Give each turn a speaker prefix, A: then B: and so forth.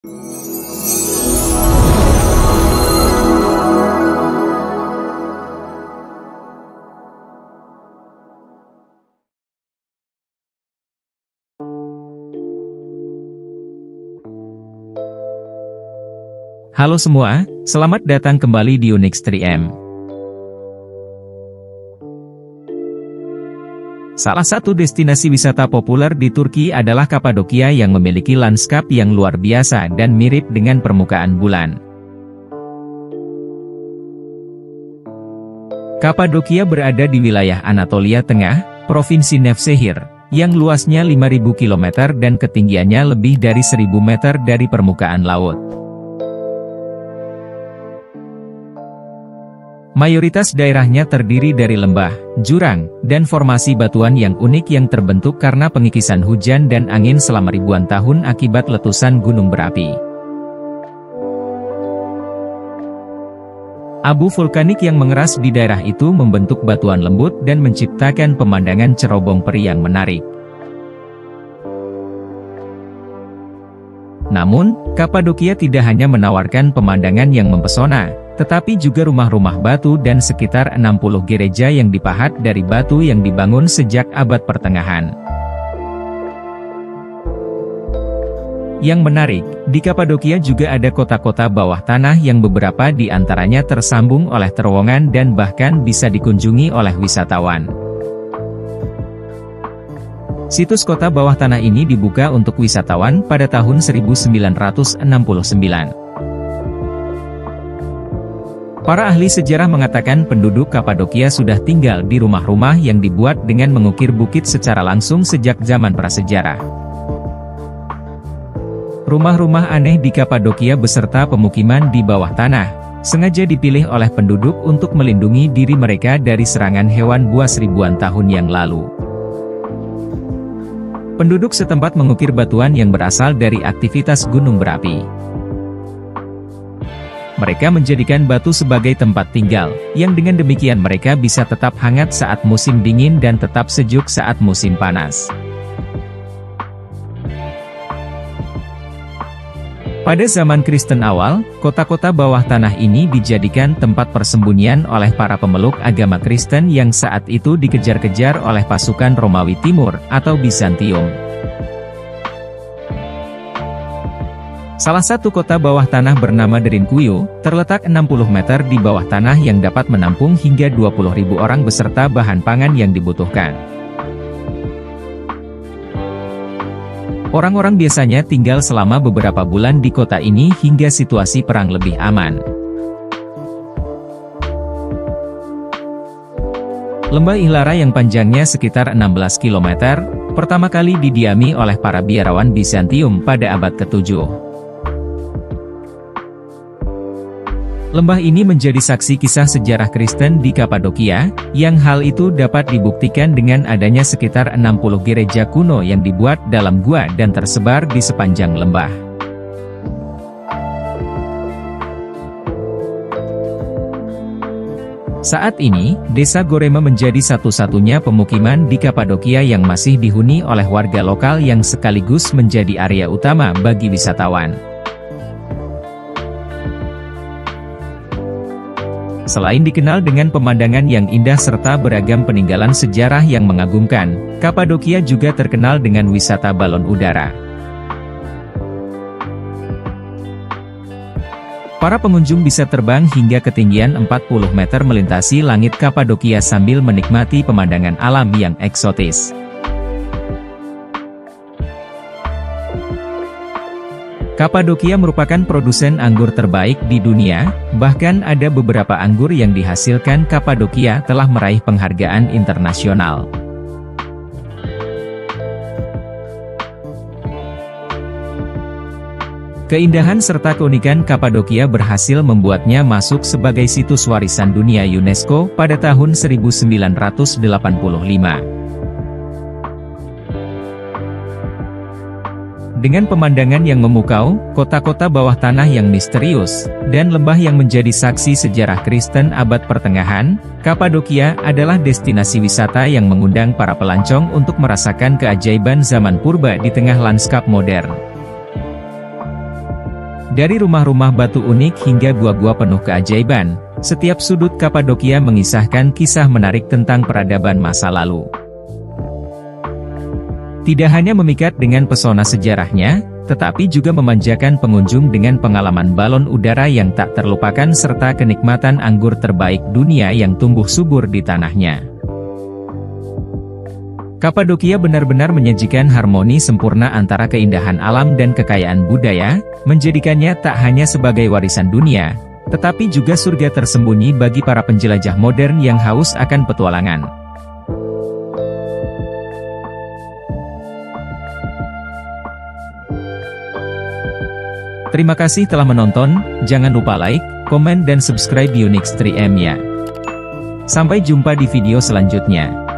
A: Halo semua, selamat datang kembali di Onyx 3M. Salah satu destinasi wisata populer di Turki adalah Kapadokia yang memiliki lanskap yang luar biasa dan mirip dengan permukaan bulan. Kapadokia berada di wilayah Anatolia Tengah, Provinsi Nevşehir, yang luasnya 5.000 km dan ketinggiannya lebih dari 1.000 meter dari permukaan laut. Mayoritas daerahnya terdiri dari lembah, jurang, dan formasi batuan yang unik yang terbentuk karena pengikisan hujan dan angin selama ribuan tahun akibat letusan gunung berapi. Abu vulkanik yang mengeras di daerah itu membentuk batuan lembut dan menciptakan pemandangan cerobong peri yang menarik. Namun, Kapadokia tidak hanya menawarkan pemandangan yang mempesona, tetapi juga rumah-rumah batu dan sekitar 60 gereja yang dipahat dari batu yang dibangun sejak abad pertengahan. Yang menarik, di Kapadokia juga ada kota-kota bawah tanah yang beberapa di antaranya tersambung oleh terowongan dan bahkan bisa dikunjungi oleh wisatawan. Situs kota bawah tanah ini dibuka untuk wisatawan pada tahun 1969. Para ahli sejarah mengatakan penduduk Kapadokia sudah tinggal di rumah-rumah yang dibuat dengan mengukir bukit secara langsung sejak zaman prasejarah. Rumah-rumah aneh di Kapadokia beserta pemukiman di bawah tanah, sengaja dipilih oleh penduduk untuk melindungi diri mereka dari serangan hewan buas ribuan tahun yang lalu. Penduduk setempat mengukir batuan yang berasal dari aktivitas gunung berapi. Mereka menjadikan batu sebagai tempat tinggal, yang dengan demikian mereka bisa tetap hangat saat musim dingin dan tetap sejuk saat musim panas. Pada zaman Kristen awal, kota-kota bawah tanah ini dijadikan tempat persembunyian oleh para pemeluk agama Kristen yang saat itu dikejar-kejar oleh pasukan Romawi Timur, atau Bizantium. Salah satu kota bawah tanah bernama Derinkuyu, terletak 60 meter di bawah tanah yang dapat menampung hingga 20.000 orang beserta bahan pangan yang dibutuhkan. Orang-orang biasanya tinggal selama beberapa bulan di kota ini hingga situasi perang lebih aman. Lembah Ihlara yang panjangnya sekitar 16 km, pertama kali didiami oleh para biarawan Bizantium pada abad ke-7. Lembah ini menjadi saksi kisah sejarah Kristen di Kapadokia, yang hal itu dapat dibuktikan dengan adanya sekitar 60 gereja kuno yang dibuat dalam gua dan tersebar di sepanjang lembah. Saat ini, Desa Gorema menjadi satu-satunya pemukiman di Kapadokia yang masih dihuni oleh warga lokal yang sekaligus menjadi area utama bagi wisatawan. Selain dikenal dengan pemandangan yang indah serta beragam peninggalan sejarah yang mengagumkan, Kapadokia juga terkenal dengan wisata balon udara. Para pengunjung bisa terbang hingga ketinggian 40 meter melintasi langit Kapadokia sambil menikmati pemandangan alam yang eksotis. Kapadokia merupakan produsen anggur terbaik di dunia, bahkan ada beberapa anggur yang dihasilkan Kapadokia telah meraih penghargaan internasional. Keindahan serta keunikan Kapadokia berhasil membuatnya masuk sebagai situs warisan dunia UNESCO pada tahun 1985. Dengan pemandangan yang memukau, kota-kota bawah tanah yang misterius, dan lembah yang menjadi saksi sejarah Kristen abad pertengahan, Kapadokia adalah destinasi wisata yang mengundang para pelancong untuk merasakan keajaiban zaman purba di tengah lanskap modern. Dari rumah-rumah batu unik hingga gua-gua penuh keajaiban, setiap sudut Kapadokia mengisahkan kisah menarik tentang peradaban masa lalu. Tidak hanya memikat dengan pesona sejarahnya, tetapi juga memanjakan pengunjung dengan pengalaman balon udara yang tak terlupakan serta kenikmatan anggur terbaik dunia yang tumbuh subur di tanahnya. Kapadokia benar-benar menyajikan harmoni sempurna antara keindahan alam dan kekayaan budaya, menjadikannya tak hanya sebagai warisan dunia, tetapi juga surga tersembunyi bagi para penjelajah modern yang haus akan petualangan. Terima kasih telah menonton, jangan lupa like, komen dan subscribe Unix 3M ya. Sampai jumpa di video selanjutnya.